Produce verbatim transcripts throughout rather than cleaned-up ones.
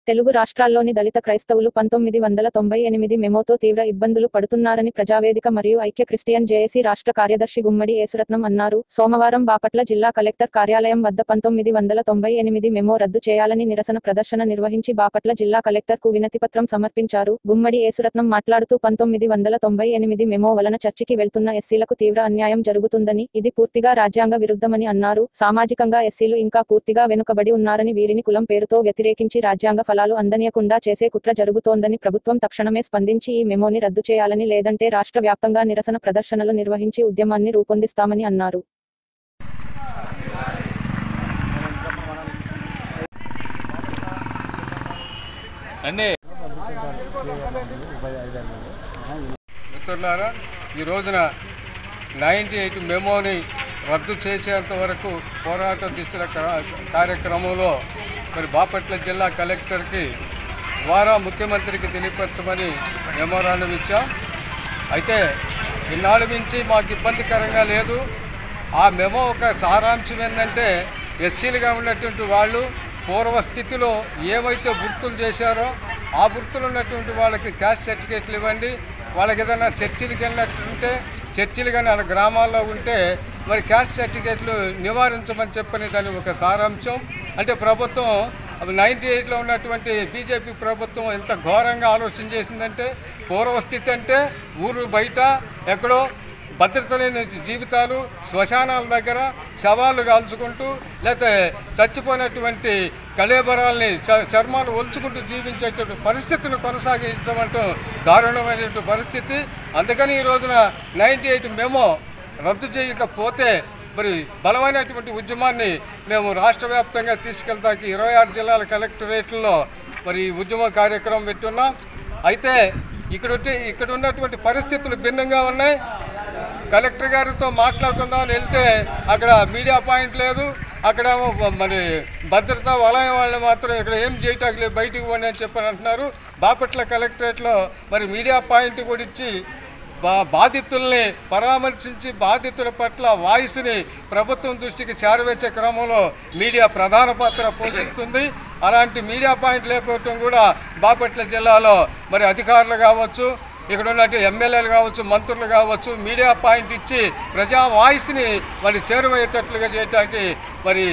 తెలుగు రాష్ట్రాల్లోని దళిత క్రైస్తవులు పంతొమ్మిది వందల తొంభై ఎనిమిది మెమోతో తీవ్ర ఇబ్బందులు పడుతున్నారని ప్రజావేదిక మరియు ఐక్య క్రిస్టియన్ జేఏసీ రాష్ట్ర కార్యదర్శి గుమ్మడి యేసురత్నం అన్నారు. సోమవారం బాపట్ల జిల్లా కలెక్టర్ కార్యాలయం వద్ద పంతొమ్మిది వందల తొంభై ఎనిమిది మెమో రద్దు చేయాలని నిరసన ప్రదర్శన నిర్వహించి బాపట్ల జిల్లా కలెక్టర్కు వినతిపత్రం సమర్పించారు. గుమ్మడి యేసురత్నం మాట్లాడుతూ పంతొమ్మిది వందల తొంభై ఎనిమిది మెమో వలన చర్చికి వెళ్తున్న ఎస్సీలకు తీవ్ర అన్యాయం జరుగుతుందని, ఇది పూర్తిగా రాజ్యాంగ విరుద్ధమని అన్నారు. సామాజికంగా ఎస్సీలు ఇంకా పూర్తిగా వెనుకబడి ఉన్నారని, వీరిని కులం పేరుతో వ్యతిరేకించి రాజ్యాంగ ఫలాలు అందనీయకుండా చేసే కుట్ర జరుగుతోందని, ప్రభుత్వం తక్షణమే స్పందించి ఈ మెమోని రద్దు చేయాలని, లేదంటే రాష్ట్ర వ్యాప్తంగా నిరసన ప్రదర్శనలు నిర్వహించి ఉద్యమాన్ని రూపొందిస్తామని అన్నారు. మిత్రులారా, ఈ రోజున నైంటీ ఎయిట్ మెమోని రద్దు చేసేంత వరకు పోరాటం తీసిన కార్యక్రమంలో మరి బాపట్ల జిల్లా కలెక్టర్కి ద్వారా ముఖ్యమంత్రికి తెలియపరచమని మెమోరాండం ఇచ్చాం. అయితే ఇన్నాళ్ళ నుంచి మాకు ఇబ్బందికరంగా లేదు. ఆ మెమో ఒక సారాంశం ఏంటంటే, ఎస్సీలుగా ఉన్నటువంటి వాళ్ళు పూర్వస్థితిలో ఏవైతే వృత్తులు చేశారో ఆ వృత్తులు ఉన్నటువంటి వాళ్ళకి క్యాస్ట్ సర్టిఫికేట్లు ఇవ్వండి. వాళ్ళకి ఏదైనా చర్చిలకు వెళ్ళినట్టుంటే, చర్చిలు కానీ వాళ్ళ గ్రామాల్లో ఉంటే మరి క్యాస్ట్ సర్టిఫికేట్లు నివారించమని చెప్పని దాని ఒక సారాంశం. అంటే ప్రభుత్వం నైంటీ ఎయిట్లో ఉన్నటువంటి బీజేపీ ప్రభుత్వం ఎంత ఘోరంగా ఆలోచన చేసిందంటే, పూర్వస్థితి అంటే ఊరు బయట ఎక్కడో భద్రత లేని జీవితాలు, శ్మశానాల దగ్గర శవాలు కాల్చుకుంటూ, లేకపోతే చచ్చిపోయినటువంటి కళేబరాల్ని చర్మాలు ఒలుచుకుంటూ జీవించేటువంటి పరిస్థితిని కొనసాగించమంటూ దారుణమైనటువంటి పరిస్థితి. అందుకని ఈ రోజున నైంటీ ఎయిట్ మెమో రద్దు చేయకపోతే మరి బలమైనటువంటి ఉద్యమాన్ని మేము రాష్ట్ర వ్యాప్తంగా తీసుకెళ్తాకి ఇరవై ఆరు జిల్లాల కలెక్టరేట్లలో మరి ఉద్యమ కార్యక్రమం పెట్టున్నాం. అయితే ఇక్కడ ఇక్కడ ఉన్నటువంటి పరిస్థితులు భిన్నంగా ఉన్నాయి. కలెక్టర్ గారితో మాట్లాడుకుందామని వెళ్తే అక్కడ మీడియా పాయింట్ లేదు, అక్కడ మరి భద్రతా వలయం వాళ్ళు మాత్రం ఇక్కడ ఏం చేయటానికి లేదు, బయటికి పోండి అని చెప్పని అంటున్నారు. బాపట్ల కలెక్టరేట్లో మరి మీడియా పాయింట్ కూడా ఇచ్చి బా బాధితుల్ని పరామర్శించి బాధితుల పట్ల వాయిస్ని ప్రభుత్వం దృష్టికి చేరవేసే క్రమంలో మీడియా ప్రధాన పాత్ర పోషిస్తుంది. అలాంటి మీడియా పాయింట్ లేకపోవటం కూడా బాపట్ల జిల్లాలో మరి అధికారులు కావచ్చు, ఇక్కడ ఉన్నట్టు ఎమ్మెల్యేలు కావచ్చు, మంత్రులు కావచ్చు, మీడియా పాయింట్ ఇచ్చి ప్రజా వాయిస్ని మరి చేరువయ్యేటట్లుగా చేయటానికి మరి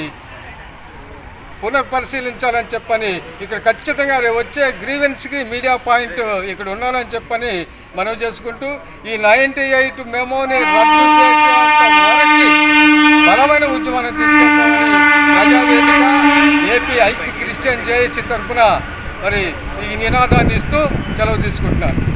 పునర్పరిశీలించాలని చెప్పని, ఇక్కడ ఖచ్చితంగా వచ్చే గ్రీవెన్స్కి మీడియా పాయింట్ ఇక్కడ ఉండాలని చెప్పని మనవి చేసుకుంటూ, ఈ నైంటీ ఎయిట్ మెమోని రద్దు చేసేంత వరకు బలమైన ఉద్యమాన్ని తీసుకెళ్తామని ప్రజావేదిక ఏపీ ఐక్య క్రిస్టియన్ జేఏసీ తరఫున మరి ఈ నినాదాన్ని ఇస్తూ సెలవు తీసుకుంటున్నాను.